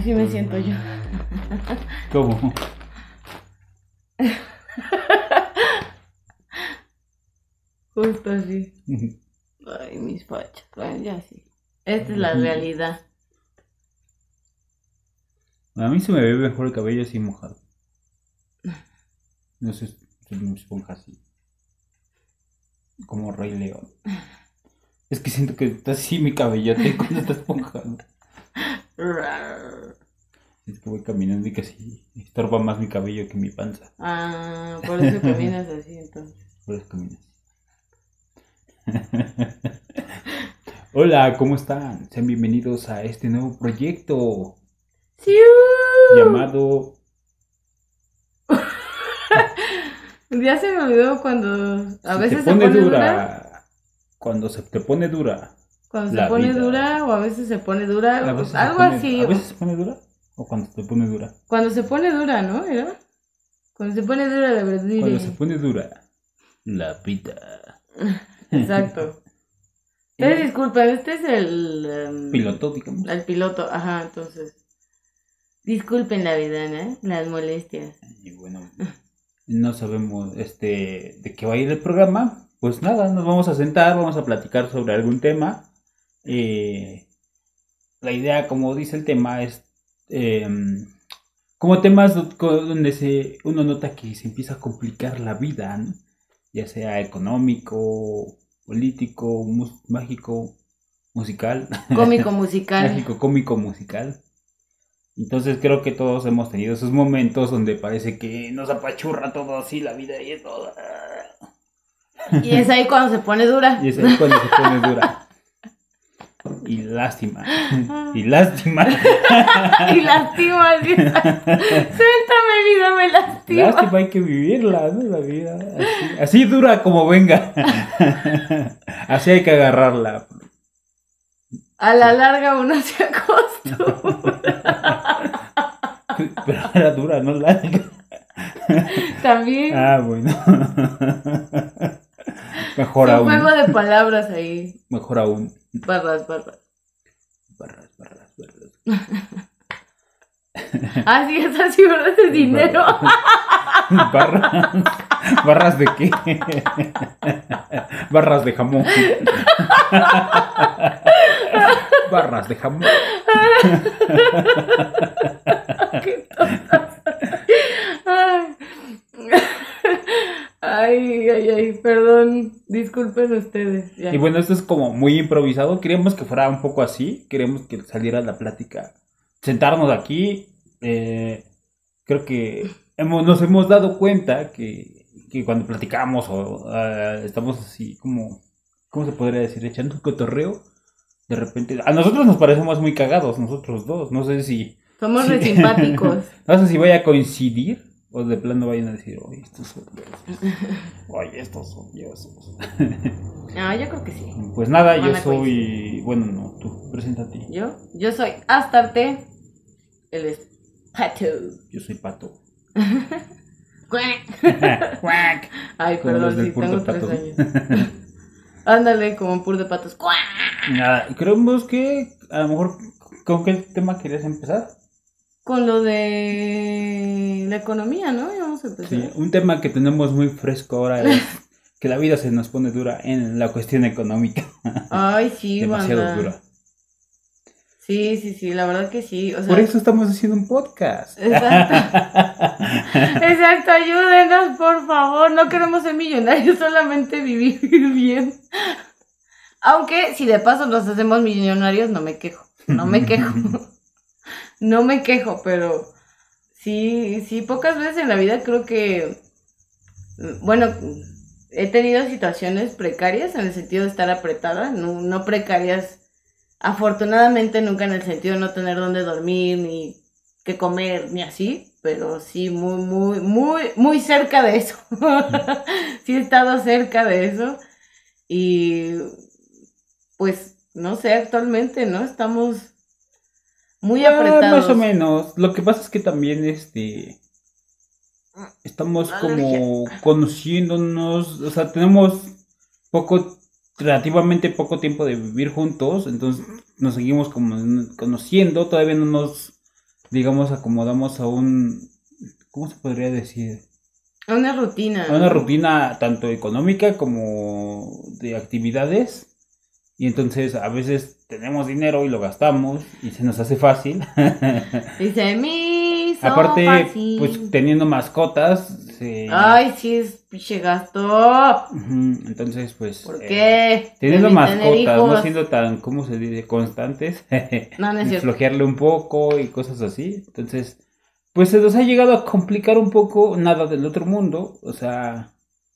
Así me siento yo. ¿Cómo? Justo así. Ay, mis pachas. Bueno, ya sí. Esta es la realidad. A mí se me ve mejor el cabello así mojado. No sé, se me esponja así. Como Rey León. Es que siento que está así mi cabellote cuando está esponjado. Es que voy caminando y que así estorba más mi cabello que mi panza. Ah, por eso caminas así entonces. Por eso camino así. Hola, ¿cómo están? Sean bienvenidos a este nuevo proyecto ¡Sí! llamado... Ya se me olvidó cuando a Si veces te se pone pone dura. dura. Cuando se te pone dura. Cuando se La pone vida. dura o a veces se pone dura. A veces Algo se pone, así. ¿A veces se pone dura? ¿O cuando se pone dura? Cuando se pone dura, ¿no? ¿Era? Cuando se pone dura la verdad. Cuando se pone dura. La vida. Exacto. Entonces, disculpen, este es el... Piloto, digamos. El piloto, ajá, entonces. Disculpen la vida, ¿no? Las molestias. Y bueno, no sabemos de qué va a ir el programa. Pues nada, nos vamos a sentar, vamos a platicar sobre algún tema. La idea, como dice el tema, es como temas donde uno nota que se empieza a complicar la vida, ¿no? Ya sea económico, político, mágico, musical. Cómico musical. Mágico, cómico, musical. Entonces creo que todos hemos tenido esos momentos donde parece que nos apachurra todo así la vida y es todo. Y es ahí cuando se pone dura. Y es ahí cuando se pone dura. Y lástima. Y lástima. Y lastima. Suéltame, vida, me lastima. Lástima, hay que vivirla, ¿no? La vida. Así dura como venga. Así hay que agarrarla. A la larga uno se acostumbra. Pero era dura, no larga. También. Ah, bueno. Mejor Un aún. juego de palabras ahí. Mejor aún. Barras. Barras. Ah, sí, es así, ¿verdad? Es dinero. ¿Barras de qué? Barras de jamón. Barras de jamón. Qué tontas. Ay, perdón, disculpen ustedes. Ya. Y bueno, esto es como muy improvisado. Queríamos que fuera un poco así. Queríamos que saliera la plática. Sentarnos aquí. Creo que nos hemos dado cuenta que cuando platicamos o estamos así como, ¿cómo se podría decir? Echando un cotorreo. De repente, a nosotros nos parecemos muy cagados, nosotros dos. No sé si... Somos re simpáticos. No sé si vaya a coincidir o de plano vayan a decir, oye, estos son diosos. Oye, estos son diosos. No, yo creo que sí. Pues nada, Van yo a soy... coincidir. Bueno, no, tú, preséntate. Yo soy Astarte. Él es Pato. Yo soy Pato. Cuac. Cuac. Ay, Como los perdón, del sí, Pur de tengo 3 Pato. años. Ándale, como un pur de patos. ¡Cuac! Nada, creemos que a lo mejor, ¿con qué tema querías empezar? Con lo de la economía, ¿no? Ya vamos a empezar. Sí, un tema que tenemos muy fresco ahora es que la vida se nos pone dura en la cuestión económica. Ay, sí, Demasiado banda. dura. Sí, la verdad que sí. O sea, Por eso estamos haciendo un podcast. Exacto. Exacto, ayúdenos, por favor. No queremos ser millonarios, solamente vivir bien. Aunque si de paso nos hacemos millonarios, no me quejo. No me quejo, pero sí, pocas veces en la vida creo que, bueno, he tenido situaciones precarias en el sentido de estar apretada, no precarias. Afortunadamente nunca en el sentido de no tener dónde dormir, ni qué comer, ni así, pero sí muy cerca de eso. Sí he estado cerca de eso y pues no sé, actualmente, ¿no? Estamos muy apretados. Más o menos. Lo que pasa es que también estamos como conociéndonos, o sea, tenemos relativamente poco tiempo de vivir juntos, entonces nos seguimos como conociendo, todavía no nos digamos, acomodamos a un, ¿cómo se podría decir? Una rutina. A una rutina tanto económica como de actividades. Y entonces a veces tenemos dinero y lo gastamos y se nos hace fácil. Dice, me hizo Aparte, pues fácil. teniendo mascotas, Ay, sí, es pinche gasto. entonces pues ¿Por qué? teniendo Debí tener mascotas, no hijos. siendo tan, ¿cómo se dice? Constantes, No, no es cierto. flojearle un poco y cosas así. Entonces, pues se nos ha llegado a complicar un poco, nada del otro mundo, o sea,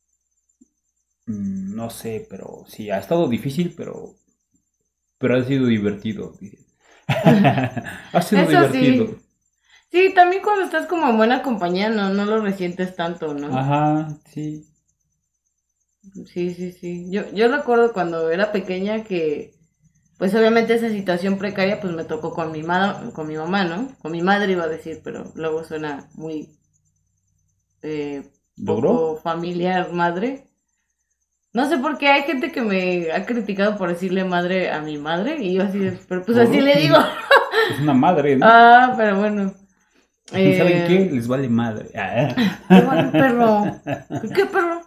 no sé, pero sí, ha estado difícil, pero ha sido divertido. Ha sido Eso divertido. sí. Sí, también cuando estás como en buena compañía no lo resientes tanto, ¿no? Ajá, sí. Sí, sí, sí. Yo recuerdo cuando era pequeña que, pues obviamente esa situación precaria, pues me tocó con mi mamá, ¿no? Con mi madre iba a decir, pero luego suena muy ¿Logró? poco familiar madre. No sé por qué hay gente que me ha criticado por decirle madre a mi madre y yo así, pero pues así le digo. Es una madre, ¿no? Ah, pero bueno. ¿Saben qué? Eh, Les vale madre. ¿Qué vale perro? ¿Qué perro?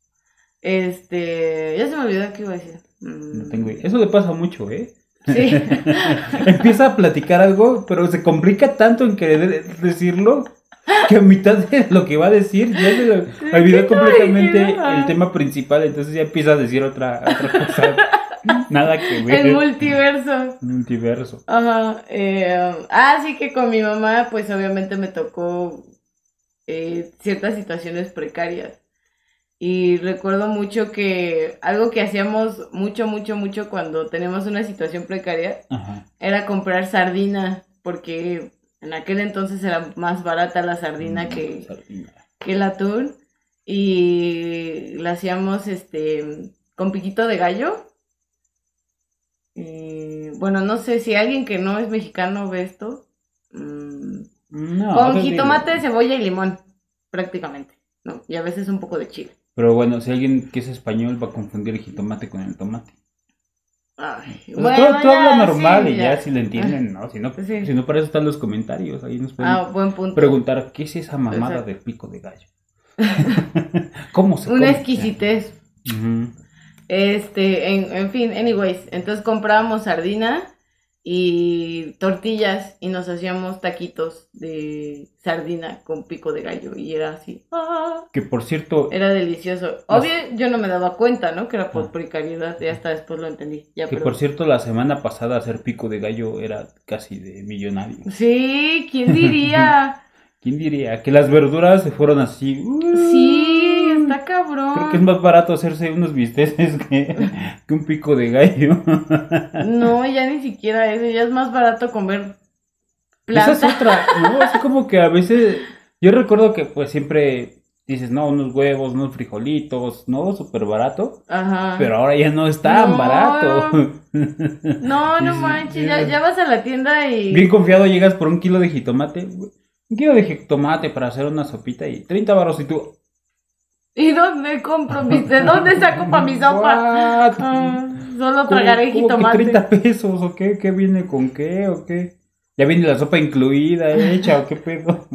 Ya se me olvidó qué iba a decir. No tengo idea. Eso le pasa mucho, ¿eh? Sí. Empieza a platicar algo, pero se complica tanto en querer decirlo que a mitad de lo que va a decir ya se le ¿Qué olvidó estaba completamente diciendo? el Ah, tema principal, entonces ya empieza a decir otra cosa. Nada que el ver. multiverso. Multiverso. Ajá. Sí que con mi mamá, pues obviamente me tocó ciertas situaciones precarias. Y recuerdo mucho que algo que hacíamos mucho cuando teníamos una situación precaria Ajá. era comprar sardina, porque en aquel entonces era más barata la sardina Sardina. que el atún. Y la hacíamos con piquito de gallo. Bueno, no sé si alguien que no es mexicano ve esto. No, Con te digo. jitomate, cebolla y limón, prácticamente, ¿no? Y a veces un poco de chile. Pero bueno, si alguien que es español va a confundir el jitomate con el tomate. Ay, O sea, tú, bueno, tú habla ya, normal sí, y ya ya. si lo Ah, entienden, ¿no? Si sí. no para eso están los comentarios, ahí nos pueden Buen punto. preguntar qué es esa mamada Exacto. del pico de gallo. ¿Cómo se Una come? exquisitez. Ujú. En fin, anyways, entonces comprábamos sardina y tortillas y nos hacíamos taquitos de sardina con pico de gallo y era así. Que por cierto, Era delicioso. las, Obvio, yo no me daba cuenta, ¿no? Que era por ah, precariedad y hasta después lo entendí. Ya, que por perdón. cierto la semana pasada hacer pico de gallo era casi de millonario. Sí, ¿quién diría? ¿Quién diría? Que las verduras se fueron así. Sí, está Creo que es cabrón. más barato hacerse unos bisteces que un pico de gallo. No, ya ni siquiera eso, ya es más barato comer Esa es planta. otra, ¿no? Así como que a veces, yo recuerdo que pues siempre dices, no, unos huevos, unos frijolitos, ¿no? Súper barato, pero Ajá. ahora ya no es tan barato. No, no Dices, manches, ya vas a la tienda bien y... confiado llegas por un kilo de jitomate, un kilo de jitomate para hacer una sopita y 30 baros y tú, ¿Y dónde compro mis... ¿De dónde saco para mi sopa? ¿what? Solo ¿Cómo, tragaré cómo que 30 jitomate. pesos o qué? ¿Qué viene con qué o qué? ¿Ya viene la sopa incluida, hecha o qué pedo?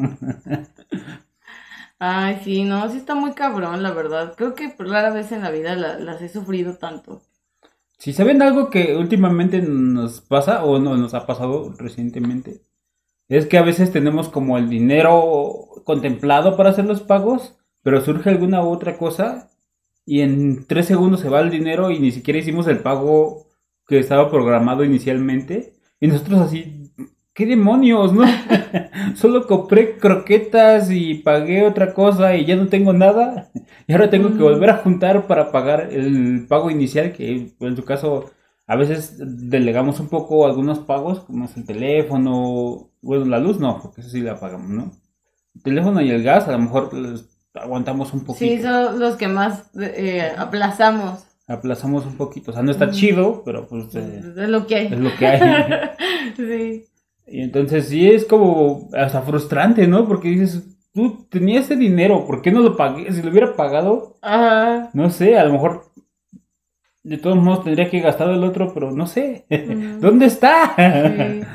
Ay, sí, no, sí está muy cabrón, la verdad. Creo que rara vez en la vida las he sufrido tanto. Si saben algo que últimamente nos pasa o no nos ha pasado recientemente, es que a veces tenemos como el dinero contemplado para hacer los pagos, pero surge alguna otra cosa y en 3 segundos se va el dinero y ni siquiera hicimos el pago que estaba programado inicialmente. Y nosotros así, ¿qué demonios, no? Solo compré croquetas y pagué otra cosa y ya no tengo nada. Y ahora tengo que volver a Mm, juntar para pagar el pago inicial, que en su caso a veces delegamos un poco algunos pagos, como es el teléfono, bueno, la luz no, porque eso sí la pagamos, ¿no? El teléfono y el gas a lo mejor aguantamos un sí, poquito, son los que más aplazamos. aplazamos un poquito, o sea, no está Ujú. chido, pero pues Es lo que es hay. lo que hay. Sí. Y entonces sí es como hasta frustrante, ¿no? Porque dices, tú tenías ese dinero, ¿por qué no lo pagué? Si lo hubiera pagado, Ajá. no sé, a lo mejor de todos modos tendría que gastar el otro, pero no sé. Ujú. ¿Dónde está? Sí.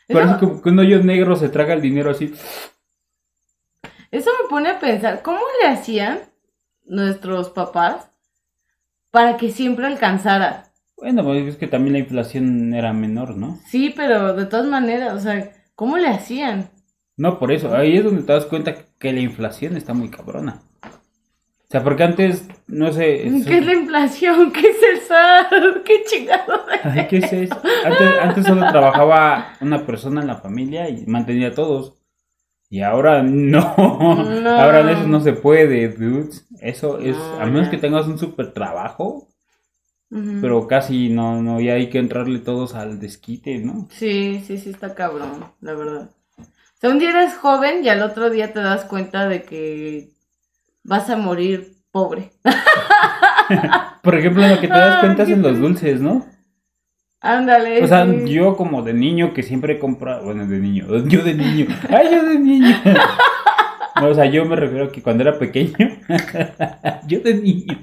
Parece Eso, como que un hoyo negro se traga el dinero así. eso me pone a pensar, ¿cómo le hacían nuestros papás para que siempre alcanzara? Bueno, pues es que también la inflación era menor, ¿no? Sí, pero de todas maneras, o sea, ¿cómo le hacían? No, por eso, ahí es donde te das cuenta que la inflación está muy cabrona. O sea, porque antes, no sé, ¿Qué es la inflación? ¿Qué es el SAT? ¿Qué chingado? ay, ¿qué es eso? Antes solo trabajaba una persona en la familia y mantenía a todos. Y ahora no, ahora eso no No, se puede, dudes. Eso es, a no, menos que ya. tengas un súper trabajo, Ujú. pero casi no, ya hay que entrarle todos al desquite, ¿no? Sí, sí, sí, está cabrón, la verdad. O sea, un día eres joven y al otro día te das cuenta de que vas a morir pobre. Por ejemplo, lo que te das ¡Ah, cuenta es qué en los triste! dulces, ¿no? O Ándale, sea, sí. yo como de niño que siempre compra, bueno, de niño, yo de niño, ay, yo de niño. No, o sea, yo me refiero a que cuando era pequeño, yo de niño.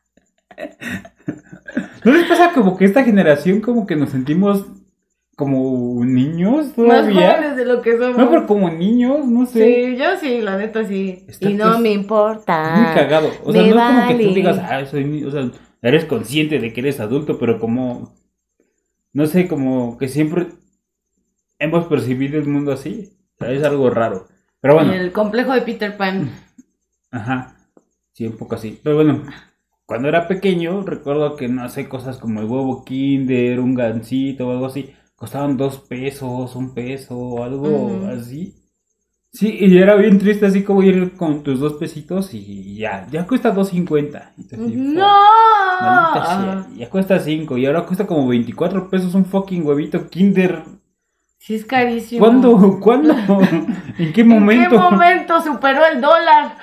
¿No les pasa como que esta generación como que nos sentimos como niños Más todavía? jóvenes de lo que No, somos. pero como niños, no sé. Sí, yo sí, la neta sí. Y Está no me muy importa, cagado. O sea, me no es como que tú digas, vale. ah, o sea, eres consciente de que eres adulto, pero como, no sé, como que siempre hemos percibido el mundo así. O sea, es algo raro. Pero bueno, El complejo de Peter Pan. ajá, sí, un poco así. Pero bueno, cuando era pequeño, recuerdo que no sé, cosas como el huevo Kinder, un gansito o algo así, costaban 2 pesos, 1 peso, o algo Ujú. así. Sí, y era bien triste así como ir con tus 2 pesitos y ya cuesta 2.50. Y tú así, fuck, maldita sea, No. ya cuesta 5 y ahora cuesta como 24 pesos un fucking huevito Kinder. Sí, es carísimo. ¿Cuándo? ¿Cuándo? ¿En qué ¿En qué momento? momento superó el dólar?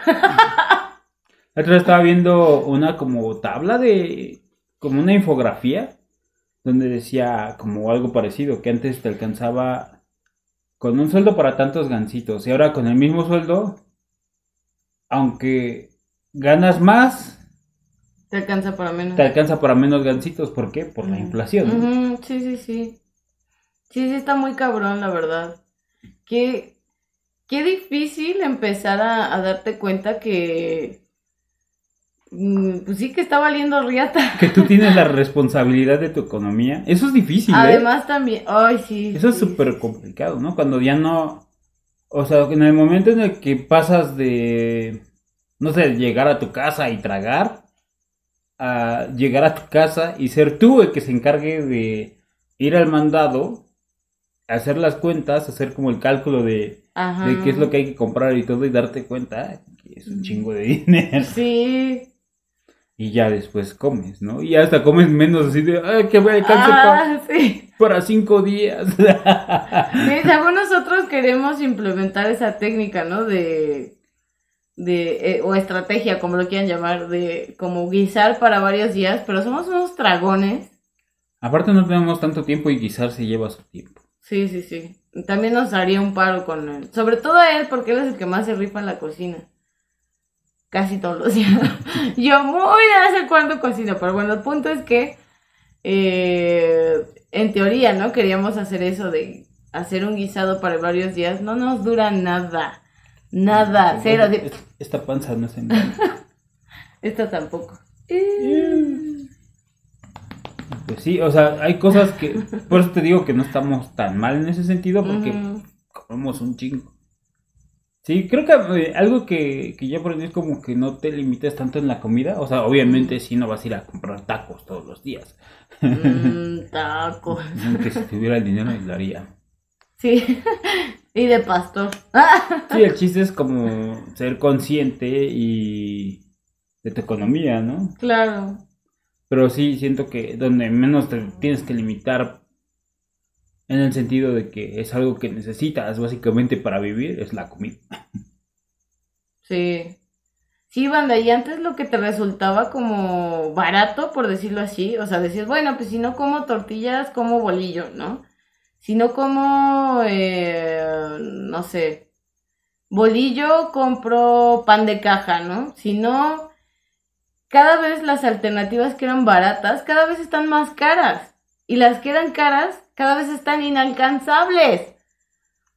La otra vez estaba viendo una como tabla de, como una infografía, donde decía como algo parecido, que antes te alcanzaba con un sueldo para tantos gancitos y ahora con el mismo sueldo, aunque ganas más, Te alcanza para te menos. alcanza para menos gancitos. ¿Por qué? Por la Ujú. inflación, ¿no? Ujú, sí, sí, sí. Sí, sí, está muy cabrón, la verdad. Qué, qué difícil empezar a darte cuenta que, pues sí que está valiendo riata. Que tú tienes la responsabilidad de tu economía. Eso es difícil, ¿eh? Además también, ay, sí, Eso es sí, sí, súper sí. complicado, ¿no? Cuando ya no... O sea, en el momento en el que pasas de, no sé, llegar a tu casa y tragar, a llegar a tu casa y ser tú el que se encargue de ir al mandado, hacer las cuentas, hacer como el cálculo de qué es lo Ajá. que hay que comprar y todo y darte cuenta que es un chingo de dinero. Sí. Y ya después comes, ¿no? Y hasta comes menos así de, ay, que me alcance Ah, sí. para 5 días. Sí, según nosotros queremos implementar esa técnica, ¿no? O estrategia, como lo quieran llamar, de como guisar para varios días, pero somos unos dragones. Aparte no tenemos tanto tiempo y guisar se lleva su tiempo. Sí, sí, sí. También nos haría un paro con él. Sobre todo a él, porque él es el que más se rifa en la cocina. Casi todos los días. Yo muy de vez en cuando cocino, pero bueno, el punto es que eh, en teoría, ¿no? Queríamos hacer eso de hacer un guisado para varios días. No nos dura nada. Nada. Cero. Esta panza no se engaña. Esta tampoco. Pues sí, o sea, hay cosas que, por eso te digo que no estamos tan mal en ese sentido, porque Ujú. comemos un chingo. Sí, creo que algo que yo aprendí es como que no te limites tanto en la comida. O sea, obviamente sí no vas a ir a comprar tacos todos los días. Tacos. Aunque si tuviera el dinero lo haría. Sí. Y de pastor. Sí, el chiste es como ser consciente y de tu economía, ¿no? Claro. Pero sí siento que donde menos te tienes que limitar en el sentido de que es algo que necesitas básicamente para vivir es la comida. Sí. Sí, banda, y antes lo que te resultaba como barato, por decirlo así, o sea, decías, bueno, pues si no como tortillas, como bolillo, ¿no? Si no como, no sé, bolillo, compro pan de caja, ¿no? Si no, cada vez las alternativas que eran baratas, cada vez están más caras. Y las que eran caras, cada vez están inalcanzables.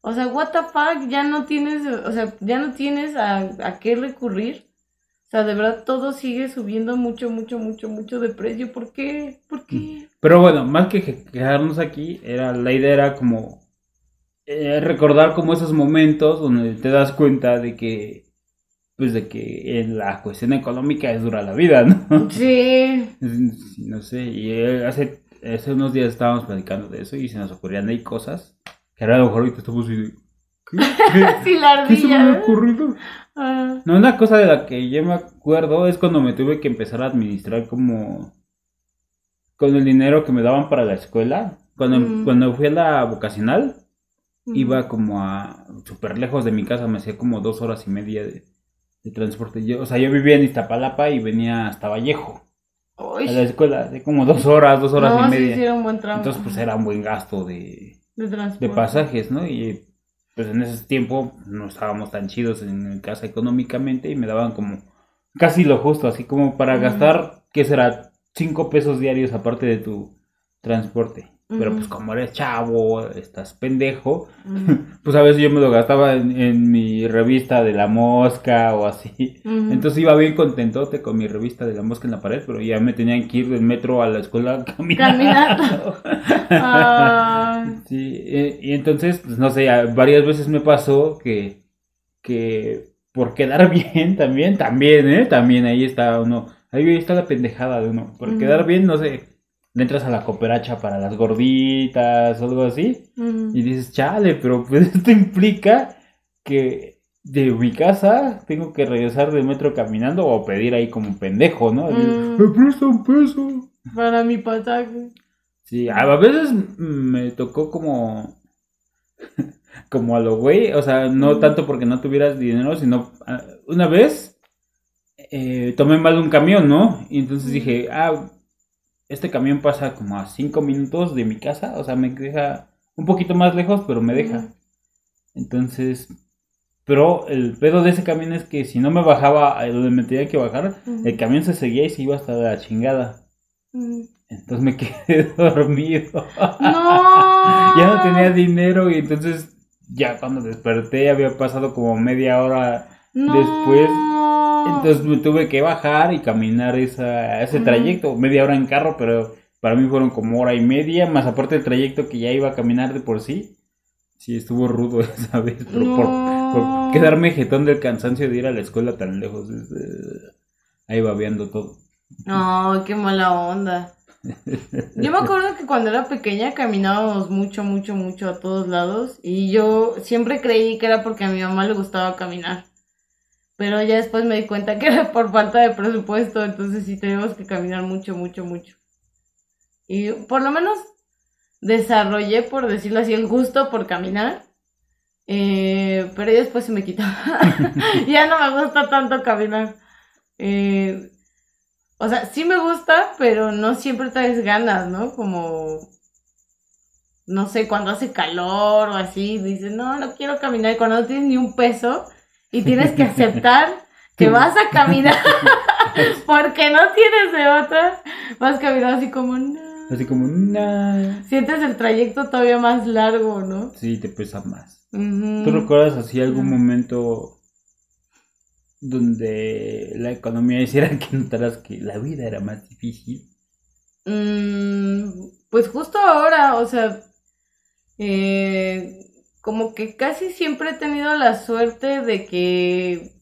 O sea, what the fuck, ya no tienes, o sea, ya no tienes a qué recurrir. O sea, de verdad todo sigue subiendo mucho, mucho, mucho, mucho de precio. ¿Por qué? ¿Por qué? Pero bueno, más que quedarnos aquí, la idea era como recordar como esos momentos donde te das cuenta de que, pues de que en la cuestión económica es dura la vida, ¿no? Sí. No sé, y hace unos días estábamos platicando de eso y se nos ocurrían ahí cosas que ahora a lo mejor ahorita estamos así de, Sí, la ¿qué se me había ardilla. ocurrido? Ah, No, una cosa de la que yo me acuerdo es cuando me tuve que empezar a administrar como con el dinero que me daban para la escuela. mm, Cuando fui a la vocacional, mm. iba como a súper lejos de mi casa, me hacía como 2 horas y media de transporte. O sea, yo vivía en Iztapalapa y venía hasta Vallejo Uy, a la escuela, de como 2 horas, 2 horas y no, sí, media. era un buen tramo. Entonces, pues Ajá. era un buen gasto De de transporte. pasajes, ¿no? Y pues en ese tiempo no estábamos tan chidos en casa económicamente y me daban como casi lo justo, así como para Mm, gastar, ¿qué será? 5 pesos diarios aparte de tu transporte. Pero pues mm, como eres chavo, estás pendejo, mm, pues a veces yo me lo gastaba en mi revista de la mosca o así. mm. Entonces iba bien contentote con mi revista de la mosca en la pared, pero ya me tenían que ir del metro a la escuela Caminando. caminando. Ah, Sí, y entonces, pues no sé, varias veces me pasó que por quedar bien también, ¿eh? También ahí está uno, ahí está la pendejada de uno. Por quedar mm, bien, no sé, le entras a la cooperacha para las gorditas o algo así y mm, dices, chale, pero pues esto implica que de mi casa tengo que regresar del metro caminando o pedir ahí como un pendejo, ¿no? Así, mm. me presta un peso. Para mi pasaje. Sí, a Mm, veces me tocó como a lo güey, o sea, no mm, tanto porque no tuvieras dinero, sino una vez tomé mal un camión, ¿no? Y entonces mm, dije, este camión pasa como a 5 minutos de mi casa, o sea, me deja un poquito más lejos, pero me deja. mm, Entonces, pero el pedo de ese camión es que si no me bajaba a donde me tenía que bajar, el mm, camión se seguía y se iba hasta la chingada. mm. Entonces me quedé dormido. Ya no tenía No, dinero y entonces ya cuando desperté había pasado como media hora después. no. Entonces me tuve que bajar y caminar ese Mm, trayecto, media hora en carro, pero para mí fueron como hora y media, más aparte el trayecto que ya iba a caminar de por sí. Sí, estuvo rudo esa vez, pero por no. quedarme jetón del cansancio de ir a la escuela tan lejos. Ahí va viendo todo. No, qué mala onda. Yo me acuerdo que cuando era pequeña caminábamos mucho, mucho, mucho a todos lados y yo siempre creí que era porque a mi mamá le gustaba caminar, pero ya después me di cuenta que era por falta de presupuesto, entonces sí tenemos que caminar mucho, mucho, mucho. Y por lo menos desarrollé, por decirlo así, el gusto por caminar, pero ya después se me quitó. Ya no me gusta tanto caminar. Eh, o sea, sí me gusta, pero no siempre traes ganas, ¿no? Como no sé, cuando hace calor o así, dices, no, no quiero caminar. Y cuando no tienes ni un peso y tienes que aceptar que vas a caminar porque no tienes de otra, vas caminando así como, no. Así como, nah. Sientes el trayecto todavía más largo, ¿no? Sí, te pesa más. ¿Tú Ujú. recuerdas así algún No. momento donde la economía hiciera que notaras que la vida era más difícil? Pues justo ahora, o sea, eh, como que casi siempre he tenido la suerte de que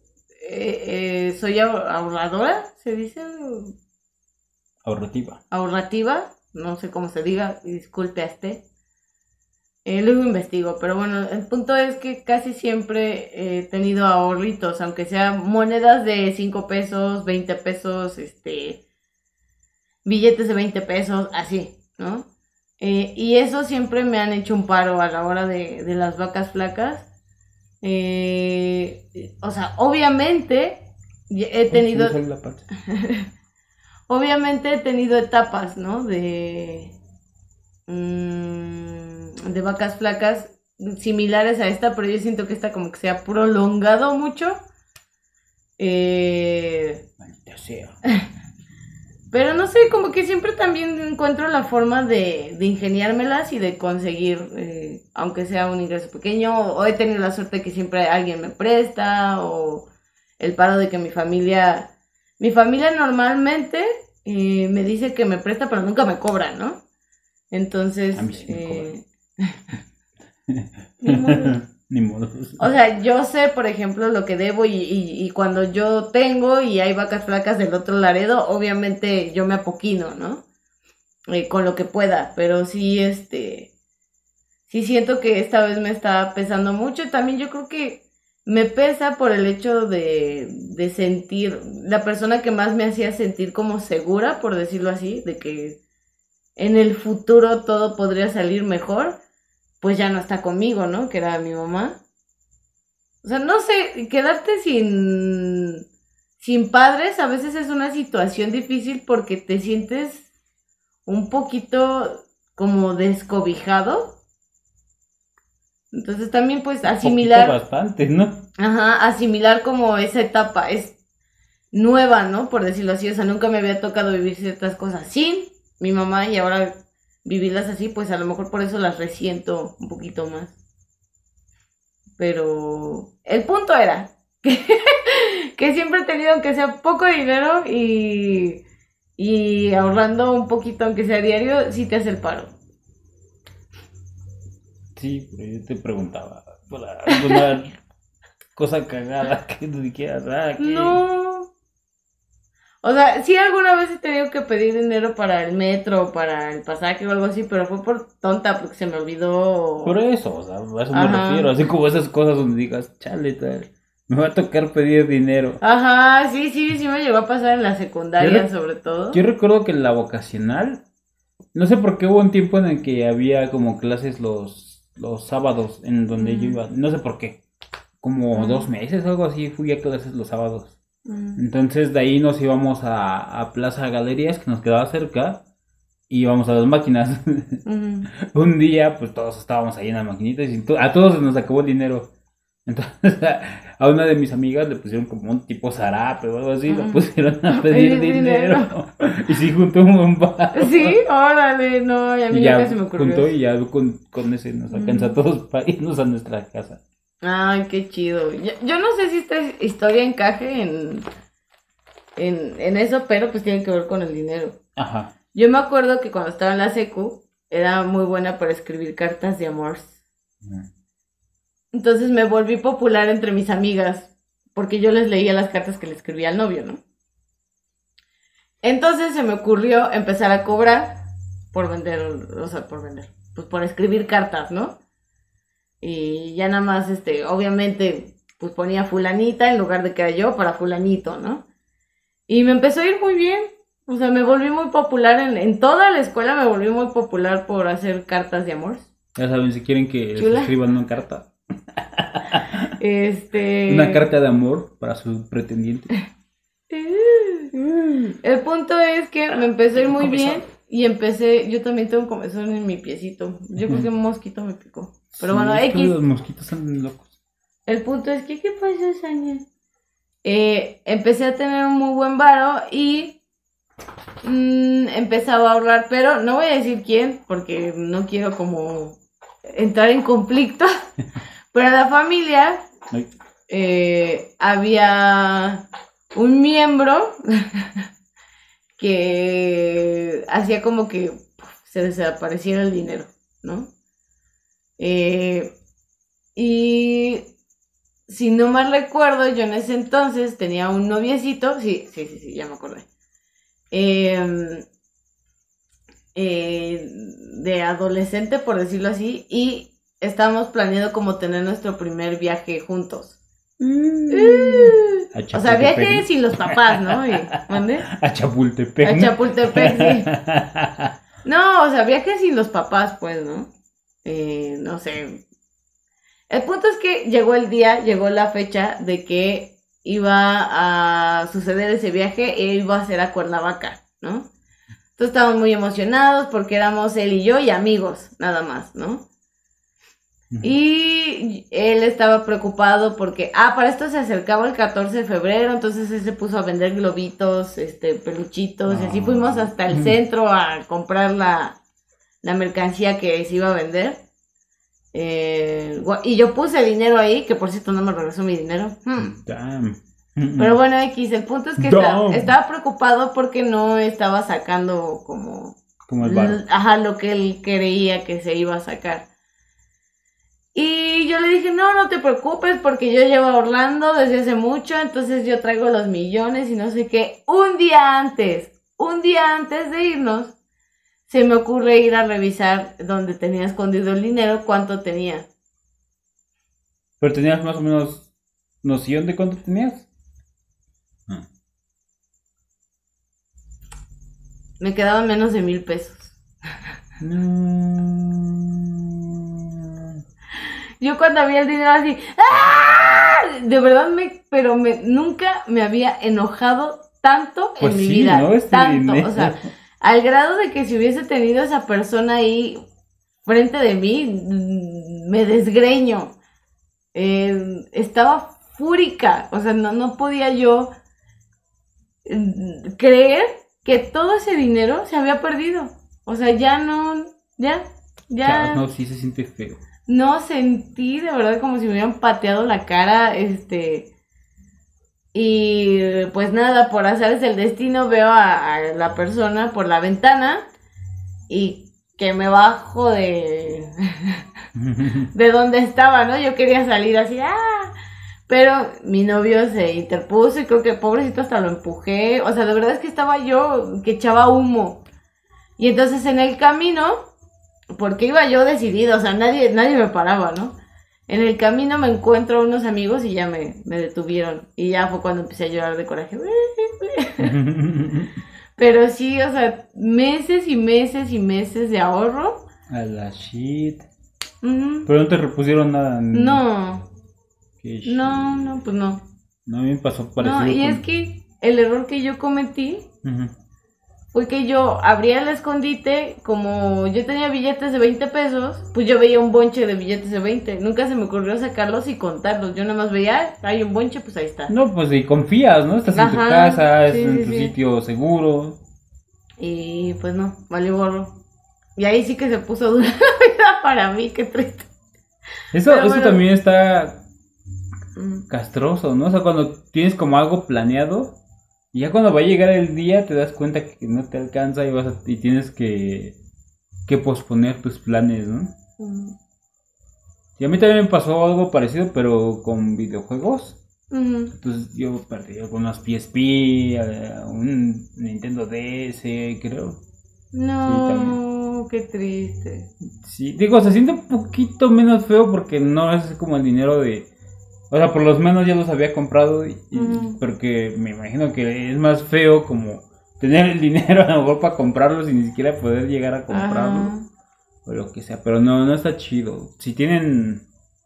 soy ahorradora, se dice, Ahorrativa. ahorrativa, no sé cómo se diga, disculpe a este. Luego investigo, pero bueno, el punto es que casi siempre he tenido ahorritos, aunque sean monedas de 5 pesos, 20 pesos, billetes de 20 pesos, así, ¿no? Y eso siempre me han hecho un paro a la hora de las vacas flacas. O sea, obviamente he Uy, se me tenido, sale la panza. obviamente he tenido etapas, ¿no? De vacas flacas similares a esta, pero yo siento que esta como que se ha prolongado mucho. Eh, Maldita sea. Pero no sé, como que siempre también encuentro la forma de ingeniármelas y de conseguir, aunque sea un ingreso pequeño, o he tenido la suerte que siempre alguien me presta, o el paro de que mi familia normalmente me dice que me presta, pero nunca me cobra, ¿no? Entonces, A mí sí me cobran. ni modo. Ni modo. O sea, yo sé, por ejemplo, lo que debo y cuando yo tengo y hay vacas flacas del otro Laredo, obviamente yo me apoquino, ¿no? Con lo que pueda, pero sí, sí siento que esta vez me está pesando mucho. También yo creo que me pesa por el hecho de sentir, la persona que más me hacía sentir como segura, por decirlo así, de que en el futuro todo podría salir mejor, pues ya no está conmigo, ¿no? Que era mi mamá. O sea, no sé, quedarte sin padres a veces es una situación difícil porque te sientes un poquito como descobijado. Entonces también pues asimilar, Bastante, ¿no? ajá, asimilar como esa etapa es nueva, ¿no? Por decirlo así, o sea, nunca me había tocado vivir ciertas cosas sin mi mamá y ahora vivirlas así, pues a lo mejor por eso las resiento un poquito más. Pero el punto era que siempre he tenido, aunque sea poco dinero y ahorrando un poquito, aunque sea diario, sí te hace el paro. Sí, pero yo te preguntaba por alguna cosa cagada que tú dijeras, que... No. O sea, sí alguna vez he tenido que pedir dinero para el metro, para el pasaje o algo así, pero fue por tonta porque se me olvidó. Por eso, o sea, a eso me Ajá. refiero, así como esas cosas donde digas, chale, tal, me va a tocar pedir dinero. Ajá, sí me llegó a pasar en la secundaria sobre todo. Yo recuerdo que en la vocacional, no sé por qué hubo un tiempo en el que había como clases los sábados en donde yo iba, no sé por qué, como 2 meses o algo así, fui a clases los sábados. Entonces de ahí nos íbamos a Plaza Galerías, que nos quedaba cerca, y íbamos a las máquinas. Un día, pues todos estábamos ahí en las maquinitas y a todos se nos acabó el dinero. Entonces a una de mis amigas le pusieron como un tipo zarape o algo así, lo pusieron a pedir dinero. Y sí juntó un buen varo. Sí, órale, no, y a mí nunca se me ocurrió. Juntó y ya con ese nos alcanza a todos para irnos a nuestra casa. Ay, qué chido. Yo no sé si esta historia encaje en eso, pero pues tiene que ver con el dinero. Ajá. Yo me acuerdo que cuando estaba en la secu, era muy buena para escribir cartas de amor. Entonces me volví popular entre mis amigas, porque yo les leía las cartas que le escribía al novio, ¿no? Entonces se me ocurrió empezar a cobrar por vender, pues por escribir cartas, ¿no? Y ya nada más, obviamente, pues ponía fulanita en lugar de que era yo para fulanito, ¿no? Y me empezó a ir muy bien. O sea, me volví muy popular en toda la escuela, me volví muy popular por hacer cartas de amor. Ya saben, si quieren que les escriban una carta. Una carta de amor para su pretendiente. El punto es que me empezó a ir muy bien y yo también tengo un comezón en mi piecito. Yo creo que un mosquito me picó. Pero sí, bueno, X. Los mosquitos son locos. El punto es que, ¿qué pasó, Sania? Empecé a tener un muy buen varo y empezaba a ahorrar, pero no voy a decir quién, porque no quiero como entrar en conflicto. Pero en la familia había un miembro que hacía como que se desapareciera el dinero, ¿no? Y si no mal recuerdo, yo en ese entonces tenía un noviecito, sí, ya me acordé. De adolescente, por decirlo así, y estábamos planeando como tener nuestro primer viaje juntos. O sea, viaje sin los papás, ¿no? ¿Mande? A Chapultepec. A Chapultepec, sí. No, o sea, viaje sin los papás, pues, ¿no? No sé. El punto es que llegó la fecha de que iba a suceder ese viaje e iba a ser a Cuernavaca, ¿no? Entonces estábamos muy emocionados porque éramos él y yo y amigos, nada más, ¿no? Y él estaba preocupado porque, para esto se acercaba el 14 de febrero, entonces él se puso a vender globitos, peluchitos, y así fuimos hasta el centro a comprar la mercancía que se iba a vender. Y yo puse dinero ahí, que por cierto no me regresó mi dinero. Pero bueno, X, el punto es que estaba preocupado porque no estaba sacando como el bar. Lo que él creía que se iba a sacar. Y yo le dije, no te preocupes porque yo llevo ahorrando desde hace mucho, entonces yo traigo los millones y no sé qué. Un día antes de irnos, se me ocurre ir a revisar dónde tenía escondido el dinero, cuánto tenía. ¿Pero tenías más o menos noción de cuánto tenías? Me quedaban menos de 1,000 pesos. Yo cuando vi el dinero así, de verdad nunca me había enojado tanto pues en mi sí, vida, ¿no? tanto, dinero. O sea, al grado de que si hubiese tenido esa persona ahí frente de mí, me desgreño. Estaba fúrica, o sea, no podía yo creer que todo ese dinero se había perdido. O sea, ya. No, sí se siente feo. No, sentí de verdad como si me hubieran pateado la cara, y pues nada, por azares del destino veo a la persona por la ventana y que me bajo de donde estaba, ¿no? Yo quería salir así, pero mi novio se interpuso y creo que pobrecito hasta lo empujé. O sea, de verdad es que estaba yo que echaba humo. Y entonces en el camino, porque iba yo decidido, o sea, nadie me paraba, ¿no? En el camino me encuentro unos amigos y ya me detuvieron. Y ya fue cuando empecé a llorar de coraje. Pero sí, o sea, meses y meses y meses de ahorro. A la shit. Uh-huh. Pero no te repusieron nada. No. Qué shit. No, pues no. No, a mí me pasó parecido. No, y es que el error que yo cometí fue que yo abría el escondite, como yo tenía billetes de 20 pesos, pues yo veía un bonche de billetes de 20. Nunca se me ocurrió sacarlos y contarlos. Yo nada más veía, hay un bonche, pues ahí está. No, pues y confías, ¿no? Estás en tu casa, en tu sitio seguro. Y pues no, valió gorro. Y ahí sí que se puso dura la vida para mí, qué triste. Eso también está castroso, ¿no? O sea, cuando tienes como algo planeado y ya cuando va a llegar el día te das cuenta que no te alcanza y tienes que posponer tus planes, ¿no? Y a mí también me pasó algo parecido, pero con videojuegos. Entonces yo perdí algunos PSP, un Nintendo DS, creo. No, sí, qué triste. Sí, digo, se siente un poquito menos feo porque no es como el dinero de... O sea, por lo menos ya los había comprado, porque me imagino que es más feo como tener el dinero a lo mejor para comprarlos y ni siquiera poder llegar a comprarlos. O lo que sea, pero no está chido. Si tienen...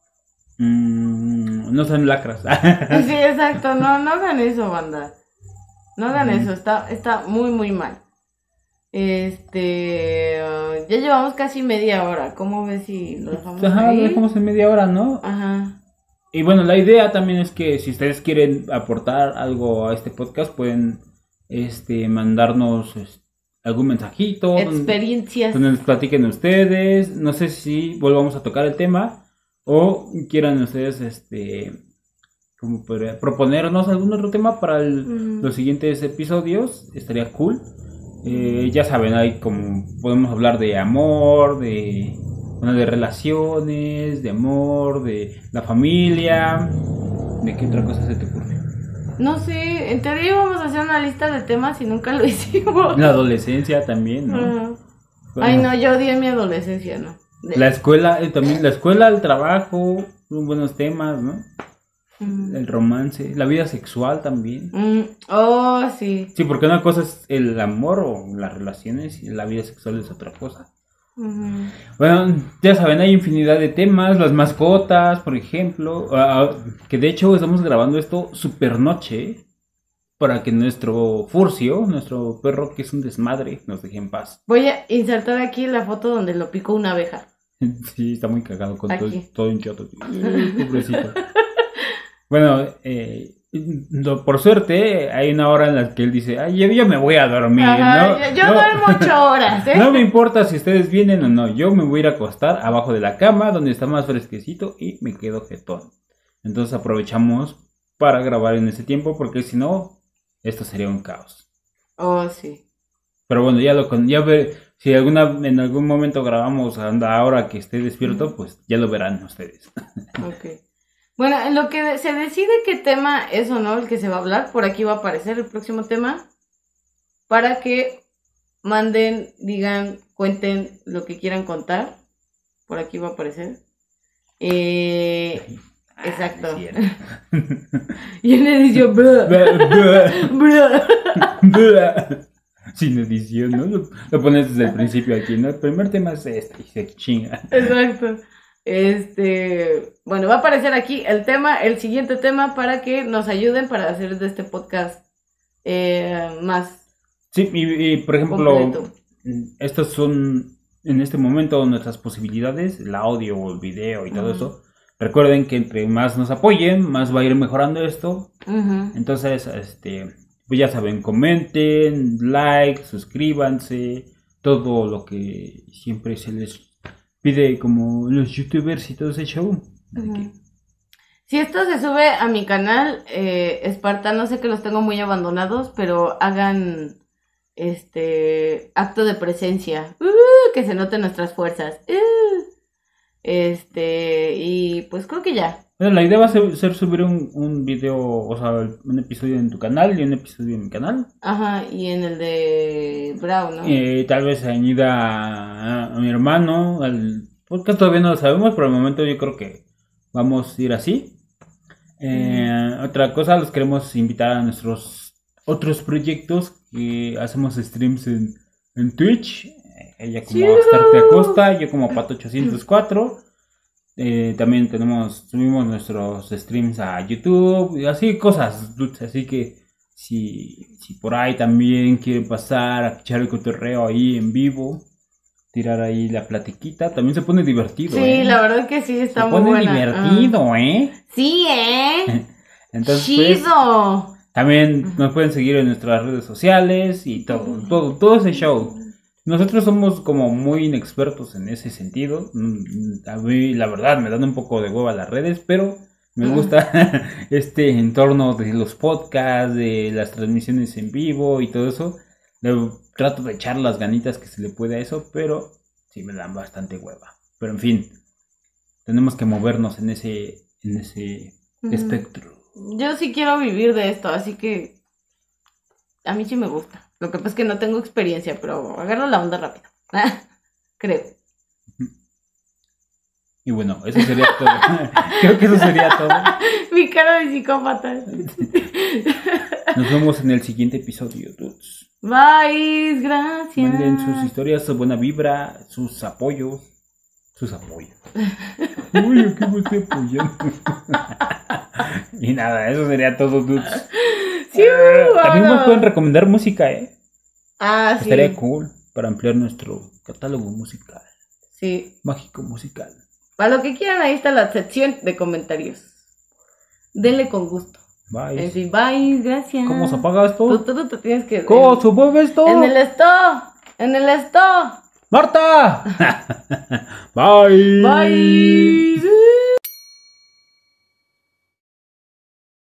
no sean lacras. Sí, exacto, no hagan eso, banda. No hagan eso, está muy, muy mal. Ya llevamos casi media hora. ¿Cómo ves si lo dejamos ahí? Lo dejamos en media hora, ¿no? Ajá. Y bueno, la idea también es que si ustedes quieren aportar algo a este podcast, pueden mandarnos algún mensajito. Experiencias. Donde nos platiquen ustedes. No sé si volvamos a tocar el tema o quieran ustedes como proponernos algún otro tema para los siguientes episodios. Estaría cool. Ya saben, hay como podemos hablar de amor, de relaciones, de amor, de la familia. ¿De qué otra cosa se te ocurre? No sé, en teoría íbamos a hacer una lista de temas y nunca lo hicimos. La adolescencia también, ¿no? Ay, no, yo odié mi adolescencia, ¿no? La escuela, también la escuela, el trabajo, son buenos temas, ¿no? El romance, la vida sexual también. Oh, sí. Sí, porque una cosa es el amor o las relaciones y la vida sexual es otra cosa. Bueno, ya saben, hay infinidad de temas, las mascotas, por ejemplo, que de hecho estamos grabando esto super noche para que nuestro Furcio, nuestro perro que es un desmadre, nos deje en paz. Voy a insertar aquí la foto donde lo picó una abeja. Sí, está muy cagado con Aquí. todo hinchado. Pobrecito. Bueno, por suerte hay una hora en la que él dice, ay, yo me voy a dormir, Ajá, ¿no? yo duermo 8 horas, ¿eh? No me importa si ustedes vienen o no, yo me voy a ir a acostar abajo de la cama donde está más fresquecito y me quedo jetón. Entonces aprovechamos para grabar en ese tiempo porque si no, esto sería un caos. Oh, sí. Pero bueno, ya ve, si en algún momento grabamos ahora que esté despierto, pues ya lo verán ustedes. Ok. Bueno, en lo que se decide qué tema es o no el que se va a hablar, por aquí va a aparecer el próximo tema, para que manden, digan, cuenten lo que quieran contar. Por aquí va a aparecer. Exacto. Ah, es cierto. Y en edición, bro. Sin edición, ¿no? Lo pones desde el principio aquí, ¿no? El primer tema es este y se chinga. Exacto. Bueno, va a aparecer aquí el siguiente tema para que nos ayuden para hacer de este podcast más Sí, y por ejemplo, completo. estas son en este momento nuestras posibilidades, el audio o el video y todo eso. Recuerden que entre más nos apoyen, más va a ir mejorando esto. Entonces, pues ya saben, comenten, like, suscríbanse, todo lo que siempre se les pide como los youtubers y todo ese show. Si esto se sube a mi canal, Esparta, no sé que los tengo muy abandonados, pero hagan acto de presencia, que se noten nuestras fuerzas. Y pues creo que ya. Bueno, la idea va a ser subir un video, o sea, un episodio en tu canal y un episodio en mi canal. Ajá, y en el de Brown, ¿no? Tal vez añada a mi hermano al podcast, todavía no lo sabemos, pero al momento yo creo que vamos a ir así. Otra cosa, los queremos invitar a nuestros otros proyectos que hacemos streams en Twitch. Ella como Astarte Acosta, yo como Pato804. También subimos nuestros streams a YouTube y así cosas dulces, así que si por ahí también quieren pasar a echar el cotorreo ahí en vivo, tirar ahí la platiquita, también se pone divertido. Sí, la verdad que sí, está muy buena. Se pone divertido, Sí, Entonces, chido. pues, también nos pueden seguir en nuestras redes sociales y todo ese show. Nosotros somos como muy inexpertos en ese sentido. A mí, la verdad, me dan un poco de hueva las redes, pero me gusta este entorno de los podcasts, de las transmisiones en vivo y todo eso. Trato de echar las ganitas que se le puede a eso, pero sí me dan bastante hueva. Pero en fin, tenemos que movernos en ese espectro. Yo sí quiero vivir de esto, así que a mí sí me gusta. Lo que pasa es que no tengo experiencia, pero agarro la onda rápido. Creo. Y bueno, eso sería todo. Creo que eso sería todo. Mi cara de psicópata. Nos vemos en el siguiente episodio, dudes. Bye, gracias. Manden sus historias, su buena vibra, sus apoyos. Uy, ¿qué me estoy apoyando? Y nada, eso sería todo, dudes. Sí, también nos pueden recomendar música, Ah, sí. Estaría cool para ampliar nuestro catálogo musical. Sí. Mágico musical. Para lo que quieran, ahí está la sección de comentarios. Denle con gusto. Bye. Sí, bye, gracias. ¿Cómo se apaga esto? Tú te tienes que... ¿Cómo se mueve esto? En el stop. ¡Marta! Bye. Bye.